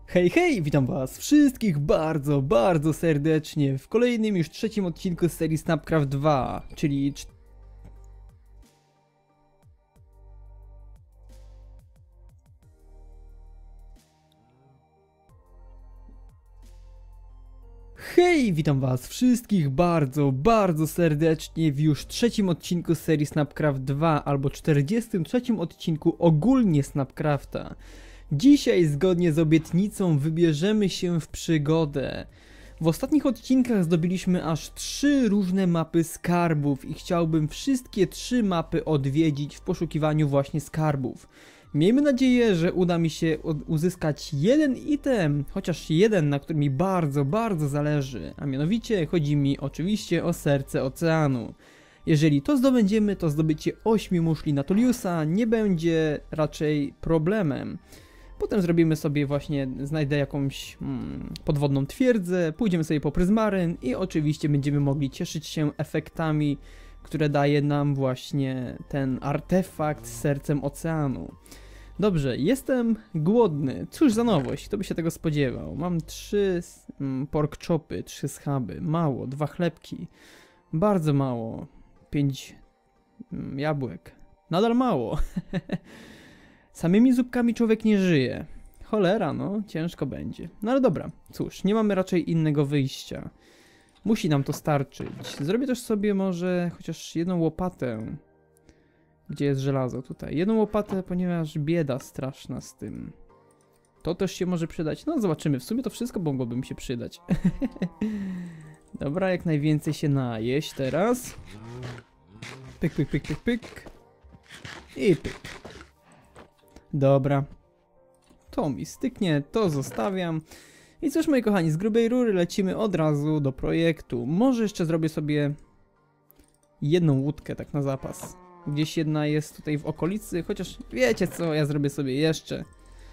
Hej, hej, witam was wszystkich bardzo serdecznie w kolejnym już trzecim odcinku z serii Snapcraft 2, czyli... Hej, witam was wszystkich bardzo serdecznie w już trzecim odcinku z serii Snapcraft 2 albo 43 odcinku ogólnie Snapcrafta. Dzisiaj, zgodnie z obietnicą, wybierzemy się w przygodę. W ostatnich odcinkach zdobyliśmy aż 3 różne mapy skarbów i chciałbym wszystkie 3 mapy odwiedzić w poszukiwaniu właśnie skarbów. Miejmy nadzieję, że uda mi się uzyskać jeden item, chociaż jeden, na którym mi bardzo zależy, a mianowicie chodzi mi oczywiście o serce oceanu. Jeżeli to zdobędziemy, to zdobycie 8 muszli Natuliusa nie będzie raczej problemem. Potem zrobimy sobie właśnie, znajdę jakąś podwodną twierdzę, pójdziemy sobie po pryzmaryn i oczywiście będziemy mogli cieszyć się efektami, które daje nam właśnie ten artefakt z sercem oceanu. Dobrze, jestem głodny. Cóż za nowość, kto by się tego spodziewał. Mam 3 pork chopy, 3 schaby, mało, 2 chlebki, bardzo mało, 5 jabłek, nadal mało. Samymi zupkami człowiek nie żyje. Cholera, no, ciężko będzie. No ale dobra, cóż, nie mamy raczej innego wyjścia. Musi nam to starczyć. Zrobię też sobie może chociaż jedną łopatę. Gdzie jest żelazo? Tutaj. Jedną łopatę, ponieważ bieda straszna z tym. To też się może przydać. No zobaczymy, w sumie to wszystko mogłoby mi się przydać. Dobra, jak najwięcej się najeść teraz. Pyk. I pyk. Dobra. To mi styknie, to zostawiam. I cóż, moi kochani, z grubej rury lecimy od razu do projektu. Może jeszcze zrobię sobie jedną łódkę, tak na zapas. Gdzieś jedna jest tutaj w okolicy, chociaż wiecie co, ja zrobię sobie jeszcze.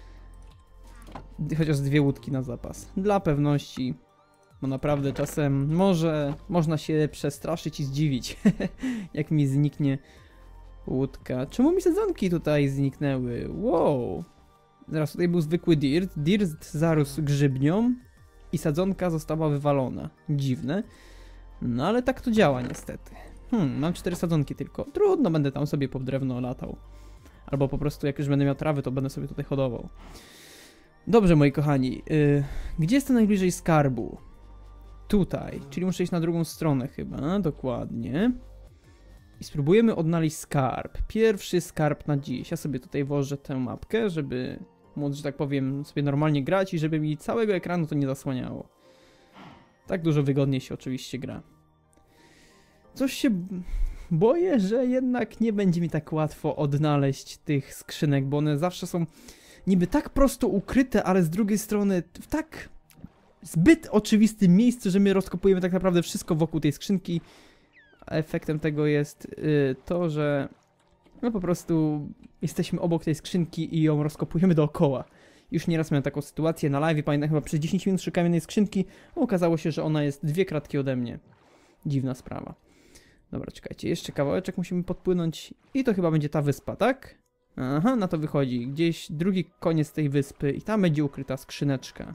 Chociaż 2 łódki na zapas. Dla pewności. Bo naprawdę czasem można się przestraszyć i zdziwić, jak mi zniknie łódka. Czemu mi sadzonki tutaj zniknęły? Wow. Zaraz, tutaj był zwykły dirt. Dirt zarósł grzybnią i sadzonka została wywalona. Dziwne. No ale tak to działa niestety. Mam 4 sadzonki tylko. Trudno, będę tam sobie po drewno latał. Albo po prostu jak już będę miał trawy, to będę sobie tutaj hodował. Dobrze, moi kochani. Gdzie jest to najbliżej skarbu? Tutaj. Czyli muszę iść na drugą stronę chyba. Dokładnie. I spróbujemy odnaleźć skarb. Pierwszy skarb na dziś. Ja sobie tutaj włożę tę mapkę, żeby móc, że tak powiem, sobie normalnie grać i żeby mi całego ekranu to nie zasłaniało. Tak dużo wygodniej się oczywiście gra. Coś się boję, że jednak nie będzie mi tak łatwo odnaleźć tych skrzynek, bo one zawsze są niby tak prosto ukryte, ale z drugiej strony w tak zbyt oczywistym miejscu, że my rozkopujemy tak naprawdę wszystko wokół tej skrzynki. A efektem tego jest to, że no po prostu jesteśmy obok tej skrzynki i ją rozkopujemy dookoła. Już nieraz miałem taką sytuację na live, pamiętam, chyba przez 10 minut szukałem jednej skrzynki, a okazało się, że ona jest 2 kratki ode mnie. Dziwna sprawa. Dobra, czekajcie, jeszcze kawałeczek musimy podpłynąć i to chyba będzie ta wyspa, tak? Aha, na to wychodzi. Gdzieś drugi koniec tej wyspy i tam będzie ukryta skrzyneczka.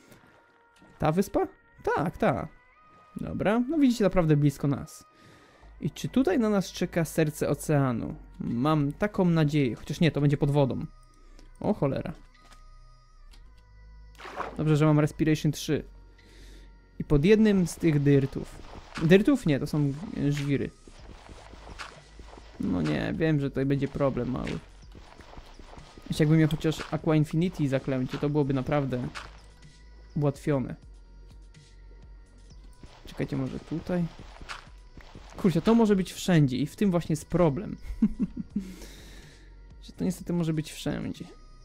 Ta wyspa? Tak, ta. Dobra, no widzicie, naprawdę blisko nas. I czy tutaj na nas czeka serce oceanu? Mam taką nadzieję, chociaż nie, to będzie pod wodą. O cholera. Dobrze, że mam Respiration 3. I pod jednym z tych dyrtów. Dyrtów? Nie, to są żwiry. No nie, wiem, że tutaj będzie problem mały. Jeśli jakbym miał chociaż Aqua Infinity zaklęcie, to byłoby naprawdę ułatwione. Czekajcie, może tutaj? Kurczę, to może być wszędzie i w tym właśnie jest problem. Że to niestety może być wszędzie.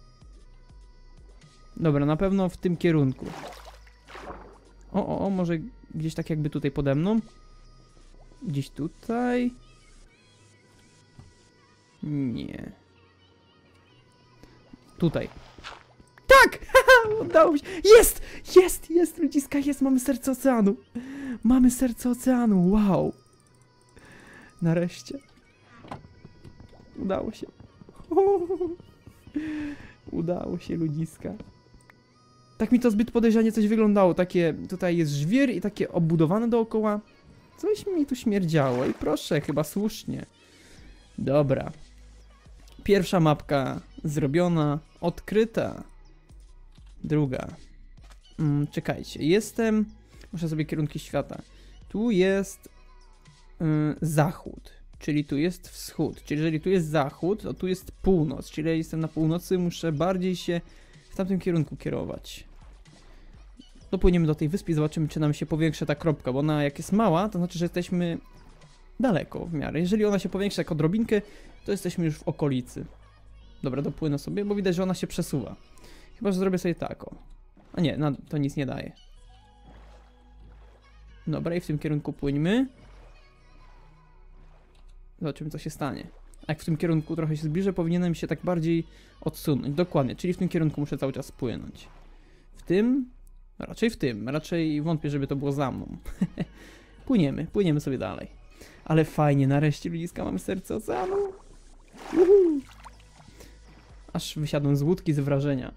Dobra, na pewno w tym kierunku. O, może gdzieś tak jakby tutaj pode mną. Gdzieś tutaj. Nie. Tutaj. Tak! Udało się. Jest, ludziska, jest, mamy serce oceanu. Mamy serce oceanu, wow. Nareszcie. Udało się. Udało się, ludziska. Tak mi to zbyt podejrzanie coś wyglądało. Takie, tutaj jest żwir i takie obudowane dookoła. Coś mi tu śmierdziało i proszę, chyba słusznie. Dobra. Pierwsza mapka zrobiona, odkryta. Druga. Czekajcie, jestem... Muszę sobie kierunki świata. Tu jest zachód, czyli tu jest wschód. Czyli jeżeli tu jest zachód, to tu jest północ. Czyli jeżeli jestem na północy, muszę bardziej się w tamtym kierunku kierować. Dopłyniemy do tej wyspy i zobaczymy, czy nam się powiększa ta kropka, bo ona jak jest mała, to znaczy, że jesteśmy daleko w miarę. Jeżeli ona się powiększa jak odrobinkę, to jesteśmy już w okolicy. Dobra, dopłynę sobie, bo widać, że ona się przesuwa. Chyba że zrobię sobie tak, o. A nie, to nic nie daje. Dobra, i w tym kierunku płyńmy. Zobaczymy, co się stanie. A jak w tym kierunku trochę się zbliżę, powinienem się tak bardziej odsunąć. Dokładnie, czyli w tym kierunku muszę cały czas płynąć. W tym? Raczej w tym. Raczej wątpię, żeby to było za mną. Płyniemy sobie dalej. Ale fajnie, nareszcie ludziska, mamy serce oceanu. Uhu. Aż wysiadłem z łódki z wrażenia.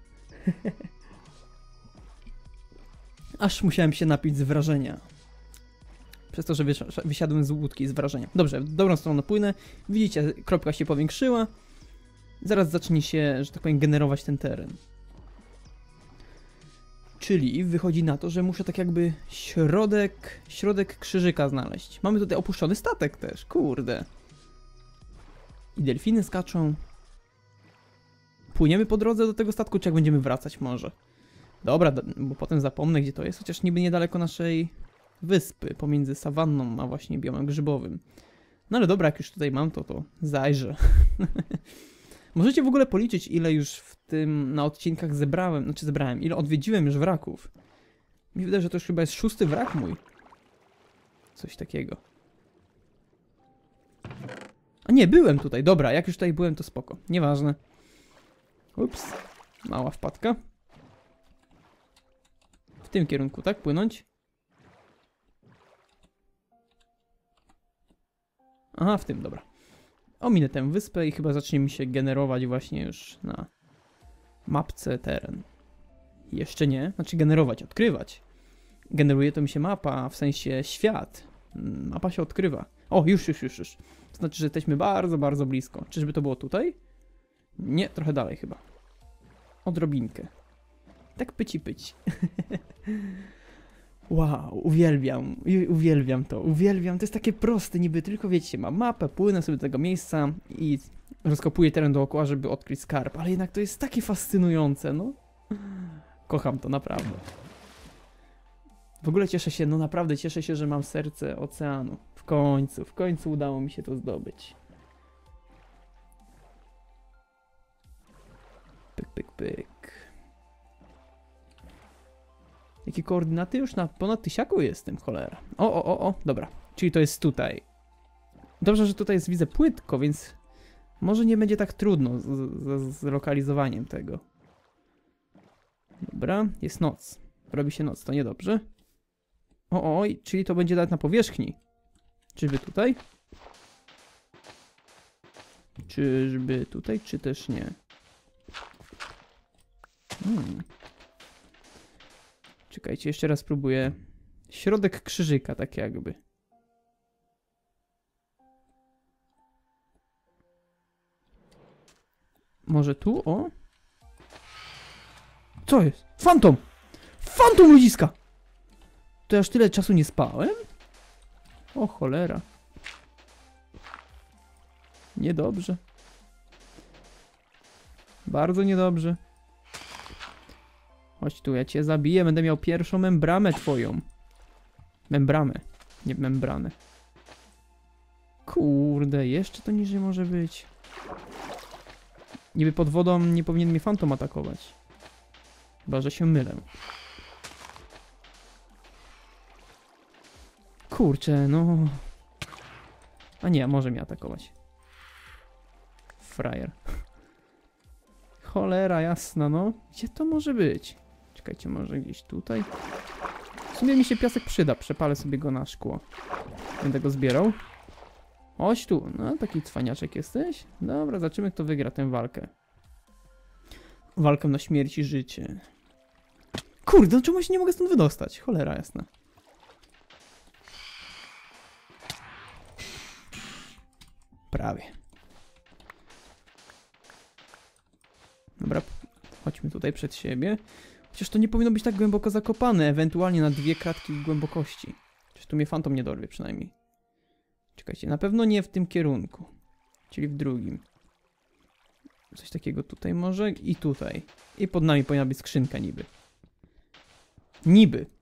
Aż musiałem się napić z wrażenia. Przez to, że wysiadłem z łódki z wrażenia. Dobrze, w dobrą stronę płynę. Widzicie, kropka się powiększyła. Zaraz zacznie się, że tak powiem, generować ten teren. Czyli wychodzi na to, że muszę tak jakby środek krzyżyka znaleźć. Mamy tutaj opuszczony statek też, kurde. I delfiny skaczą. Płyniemy po drodze do tego statku, czy jak będziemy wracać może? Dobra, bo potem zapomnę, gdzie to jest, chociaż niby niedaleko naszej wyspy, pomiędzy sawanną a właśnie biomem grzybowym. No ale dobra, jak już tutaj mam, to zajrzę. Możecie w ogóle policzyć, ile już w tym na odcinkach zebrałem, ile odwiedziłem już wraków. Mi się wydaje, że to już chyba jest 6. wrak mój. Coś takiego. A nie, byłem tutaj, dobra, jak już tutaj byłem, to spoko, nieważne. Ups, mała wpadka. W tym kierunku, tak? Płynąć? Aha, w tym, dobra. Ominę tę wyspę i chyba zacznie mi się generować właśnie już na mapce teren. Jeszcze nie, znaczy generować, odkrywać. Generuje to mi się mapa, w sensie świat. Mapa się odkrywa. O, już. To znaczy, że jesteśmy bardzo, bardzo blisko. Czyżby to było tutaj? Nie, trochę dalej chyba. Odrobinkę. Tak pyci. Wow, uwielbiam to. To jest takie proste, niby tylko wiecie, mam mapę, płynę sobie do tego miejsca i rozkopuję teren dookoła, żeby odkryć skarb, ale jednak to jest takie fascynujące, no. Kocham to, naprawdę. W ogóle cieszę się, no naprawdę cieszę się, że mam serce oceanu. W końcu udało mi się to zdobyć. Pyk. Jakie koordynaty? Już na ponad 1000 jestem, cholera. O, dobra. Czyli to jest tutaj. Dobrze, że tutaj jest, widzę, płytko, więc może nie będzie tak trudno z lokalizowaniem tego. Dobra, jest noc. Robi się noc, to niedobrze. Oj, czyli to będzie nawet na powierzchni. Czyżby tutaj? Czy też nie? Czekajcie, jeszcze raz spróbuję. Środek krzyżyka, tak jakby. Może tu, o? Co jest? Fantom! Fantom, ludziska! To ja aż tyle czasu nie spałem? O cholera. Niedobrze. Bardzo niedobrze. Chodź tu, ja cię zabiję, będę miał pierwszą membramę twoją. Membramę, nie membranę. Kurde, jeszcze to niżej może być. Niby pod wodą nie powinien mnie fantom atakować. Chyba, że się mylę. Kurczę, no. A nie, może mnie atakować. Frajer. Cholera jasna, no. Gdzie to może być? Czekajcie, może gdzieś tutaj? W sumie mi się piasek przyda, przepalę sobie go na szkło. Będę go zbierał. Chodź tu, no taki cwaniaczek jesteś? Dobra, zobaczymy kto wygra tę walkę. Walkę na śmierć i życie. Kurde, no czemu się nie mogę stąd wydostać? Cholera jasna. Prawie. Dobra, chodźmy tutaj przed siebie. Chociaż to nie powinno być tak głęboko zakopane, ewentualnie na 2 kratki głębokości. Przecież tu mnie fantom nie dorwie przynajmniej. Czekajcie, na pewno nie w tym kierunku. Czyli w drugim. Coś takiego tutaj może i tutaj. I pod nami powinna być skrzynka niby. Niby.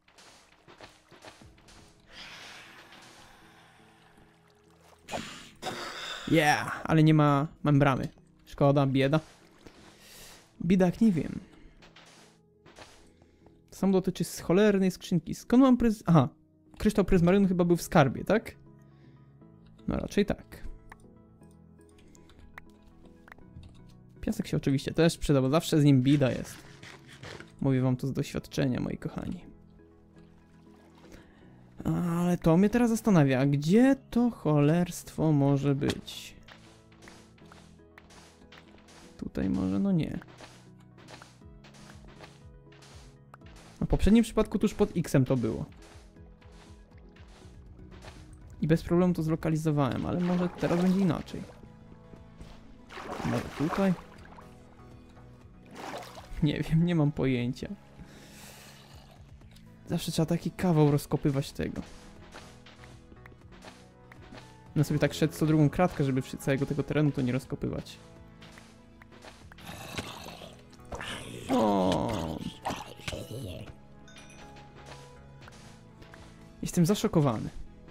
Yeah, ale nie ma... mam bramy. Szkoda, bieda. Biedak nie wiem. To samo dotyczy cholernej skrzynki. Skąd mam aha, kryształ pryzmarynu chyba był w skarbie, tak? No raczej tak. Piasek się oczywiście też przyda, bo zawsze z nim bida jest. Mówię wam to z doświadczenia, moi kochani. Ale to mnie teraz zastanawia, gdzie to cholerstwo może być? Tutaj może, no nie. No w poprzednim przypadku tuż pod X-em to było. I bez problemu to zlokalizowałem, ale może teraz będzie inaczej. Może tutaj? Nie wiem, nie mam pojęcia. Zawsze trzeba taki kawał rozkopywać tego. No sobie tak szedł co drugą kratkę, żeby przy całego tego terenu to nie rozkopywać. O! Jestem zaszokowany.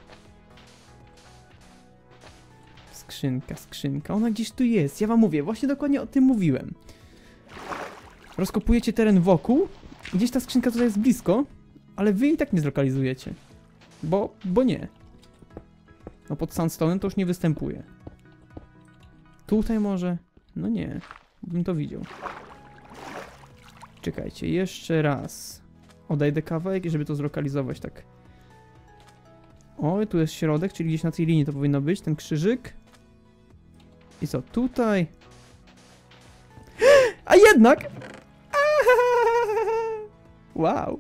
Skrzynka, skrzynka. Ona gdzieś tu jest. Ja wam mówię, właśnie dokładnie o tym mówiłem. Rozkopujecie teren wokół. Gdzieś ta skrzynka tutaj jest blisko. Ale wy i tak nie zlokalizujecie. Bo nie. No pod sandstone'em to już nie występuje. Tutaj może? No nie. Bym to widział. Czekajcie, jeszcze raz. Odejdę kawałek, żeby to zlokalizować tak. O, tu jest środek, czyli gdzieś na tej linii to powinno być, ten krzyżyk. I co, tutaj? A jednak! Wow.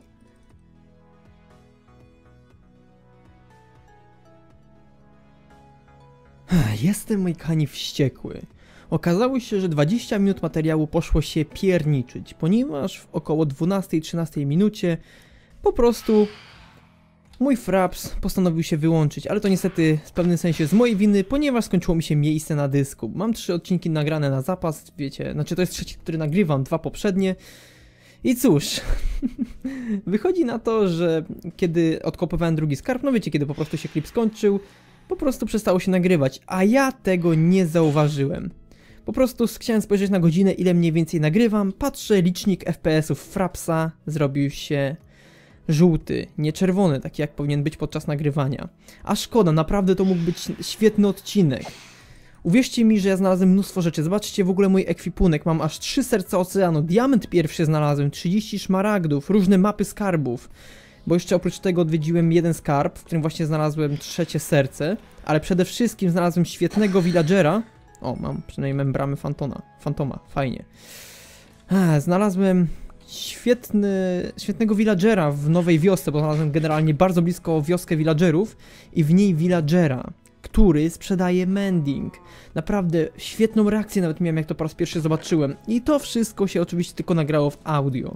Jestem, moi kochani, wściekły. Okazało się, że 20 minut materiału poszło się pierniczyć, ponieważ w około 12-13 minucie po prostu mój Fraps postanowił się wyłączyć, ale to niestety w pewnym sensie z mojej winy, ponieważ skończyło mi się miejsce na dysku. Mam 3 odcinki nagrane na zapas, wiecie, znaczy to jest trzeci, który nagrywam, 2 poprzednie. I cóż, wychodzi na to, że kiedy odkopywałem drugi skarb, no wiecie, kiedy po prostu się klip skończył, po prostu przestało się nagrywać, a ja tego nie zauważyłem. Po prostu chciałem spojrzeć na godzinę, ile mniej więcej nagrywam, patrzę, licznik FPS-ów Frapsa zrobił się żółty, nie czerwony, taki jak powinien być podczas nagrywania. A szkoda, naprawdę to mógł być świetny odcinek. Uwierzcie mi, że ja znalazłem mnóstwo rzeczy. Zobaczcie w ogóle mój ekwipunek. Mam aż 3 serca oceanu, diament pierwszy znalazłem, 30 szmaragdów, różne mapy skarbów. Bo jeszcze oprócz tego odwiedziłem jeden skarb, w którym właśnie znalazłem 3 serce. Ale przede wszystkim znalazłem świetnego villagera. O, mam przynajmniej membramy fantoma, fajnie. Znalazłem świetnego villagera w nowej wiosce, bo znalazłem generalnie bardzo blisko wioskę villagerów i w niej villagera, który sprzedaje mending. Naprawdę świetną reakcję nawet miałem, jak to po raz pierwszy zobaczyłem. I to wszystko się oczywiście tylko nagrało w audio.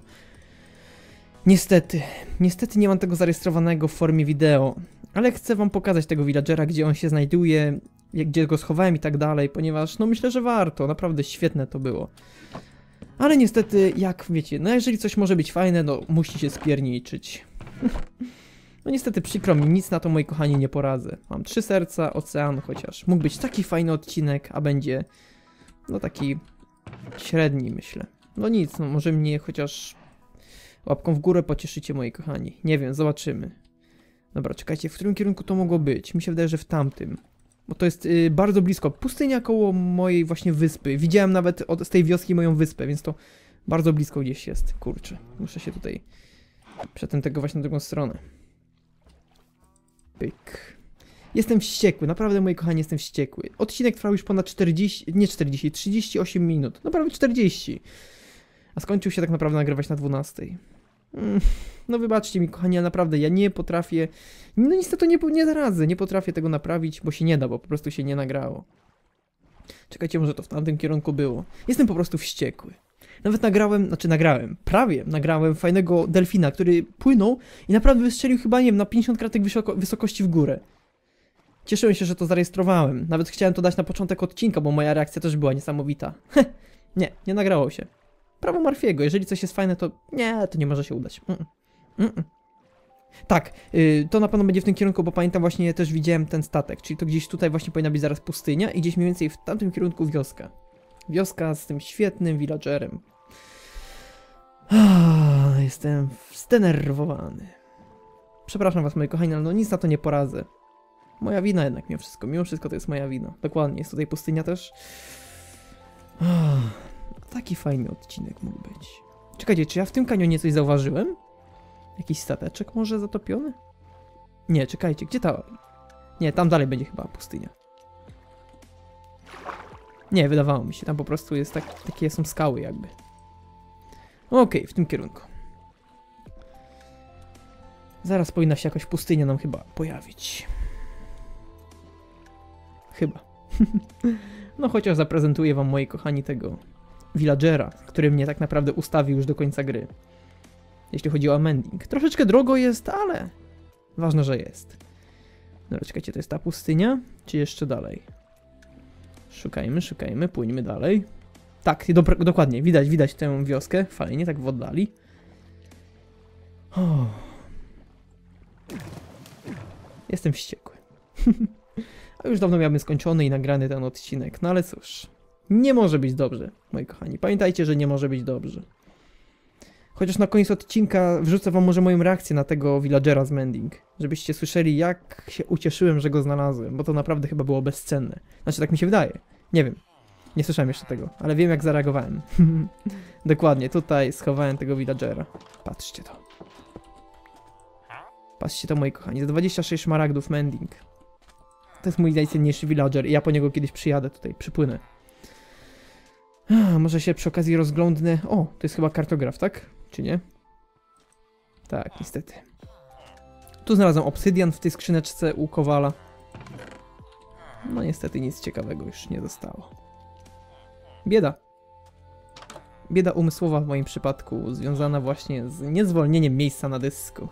Niestety nie mam tego zarejestrowanego w formie wideo, ale chcę wam pokazać tego villagera, gdzie on się znajduje, gdzie go schowałem i tak dalej, ponieważ no myślę, że warto, naprawdę świetne to było. Ale niestety, jak wiecie, no jeżeli coś może być fajne, no musicie spierniczyć. No niestety przykro mi, nic na to, moi kochani, nie poradzę. Mam 3 serca, ocean, chociaż mógł być taki fajny odcinek, a będzie no taki średni, myślę. No nic, no może mnie chociaż łapką w górę pocieszycie, moi kochani. Nie wiem, zobaczymy. Dobra, czekajcie, w którym kierunku to mogło być? Mi się wydaje, że w tamtym. Bo to jest bardzo blisko. Pustynia koło mojej właśnie wyspy. Widziałem nawet z tej wioski moją wyspę, więc to bardzo blisko gdzieś jest. Kurczę, muszę się tutaj przetęgować na drugą stronę. Pyk. Jestem wściekły, naprawdę, moi kochani, jestem wściekły. Odcinek trwał już ponad 38 minut. No prawie 40. A skończył się tak naprawdę nagrywać na 12. No wybaczcie mi, kochani, ale naprawdę ja nie potrafię... No niestety nie radzę, nie potrafię tego naprawić, bo się nie da, bo po prostu się nie nagrało. Czekajcie, może to w tamtym kierunku było. Jestem po prostu wściekły. Nawet prawie nagrałem fajnego delfina, który płynął i naprawdę wystrzelił chyba, nie wiem, na 50 kratek wysokości w górę. Cieszyłem się, że to zarejestrowałem. Nawet chciałem to dać na początek odcinka, bo moja reakcja też była niesamowita. Nie nagrało się. Prawo Murphy'ego, jeżeli coś jest fajne, to nie może się udać. Tak, to na pewno będzie w tym kierunku, bo pamiętam właśnie też widziałem ten statek, czyli to gdzieś tutaj właśnie powinna być zaraz pustynia i gdzieś mniej więcej w tamtym kierunku wioska. Wioska z tym świetnym villagerem. Jestem zdenerwowany. Przepraszam was, moi kochani, ale no nic na to nie poradzę. Moja wina jednak mimo wszystko to jest moja wina. Dokładnie, jest tutaj pustynia też. Taki fajny odcinek mógł być. Czekajcie, czy ja w tym kanionie coś zauważyłem? Jakiś stateczek może zatopiony? Nie, czekajcie, gdzie ta... Nie, tam dalej będzie chyba pustynia. Nie, wydawało mi się, tam po prostu jest takie są skały jakby. Okej, w tym kierunku. Zaraz powinna się jakaś pustynia nam chyba pojawić. Chyba. No chociaż zaprezentuję wam, moi kochani, tego villagera, który mnie tak naprawdę ustawił już do końca gry. Jeśli chodzi o mending. Troszeczkę drogo jest, ale ważne, że jest. No czekajcie, to jest ta pustynia? Czy jeszcze dalej? Szukajmy, płyńmy dalej. Tak, dokładnie, widać tę wioskę. Fajnie, tak w oddali. Jestem wściekły. A już dawno miałbym skończony i nagrany ten odcinek. No ale cóż, nie może być dobrze, moi kochani. Pamiętajcie, że nie może być dobrze. Chociaż na koniec odcinka wrzucę wam może moją reakcję na tego villagera z mending. Żebyście słyszeli, jak się ucieszyłem, że go znalazłem. Bo to naprawdę chyba było bezcenne. Znaczy, tak mi się wydaje. Nie wiem. Nie słyszałem jeszcze tego, ale wiem, jak zareagowałem. Dokładnie, tutaj schowałem tego villagera. Patrzcie to. Patrzcie to, moi kochani. Za 26 szmaragdów mending. To jest mój najcenniejszy villager i ja po niego kiedyś przyjadę tutaj, przypłynę. Może się przy okazji rozglądnę. O, to jest chyba kartograf, tak? Czy nie? Tak, niestety. Tu znalazłem obsydian w tej skrzyneczce u Kowala. No niestety nic ciekawego już nie zostało. Bieda. Bieda umysłowa w moim przypadku, związana właśnie z niezwolnieniem miejsca na dysku.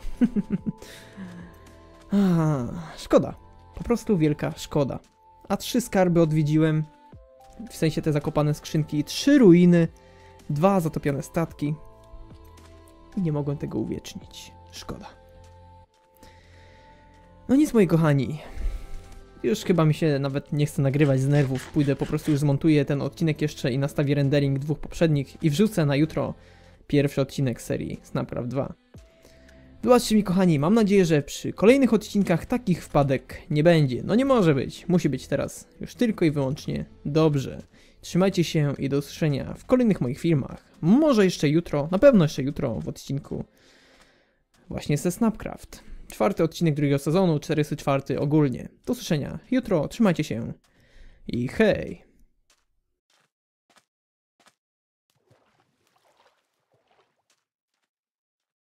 Szkoda. Po prostu wielka szkoda. A 3 skarby odwiedziłem. W sensie te zakopane skrzynki, 3 ruiny, 2 zatopione statki. I nie mogłem tego uwiecznić. Szkoda. No nic, moi kochani. Już chyba mi się nawet nie chce nagrywać z nerwów. Pójdę, po prostu już zmontuję ten odcinek jeszcze i nastawię rendering 2 poprzednich i wrzucę na jutro pierwszy odcinek serii Snapcraft 2. Wybaczcie mi, kochani, mam nadzieję, że przy kolejnych odcinkach takich wpadek nie będzie. No nie może być, musi być teraz już tylko i wyłącznie dobrze. Trzymajcie się i do usłyszenia w kolejnych moich filmach. Może jeszcze jutro, na pewno jeszcze jutro w odcinku właśnie ze Snapcraft. 4. odcinek 2. sezonu, 44 ogólnie. Do usłyszenia jutro, trzymajcie się i hej!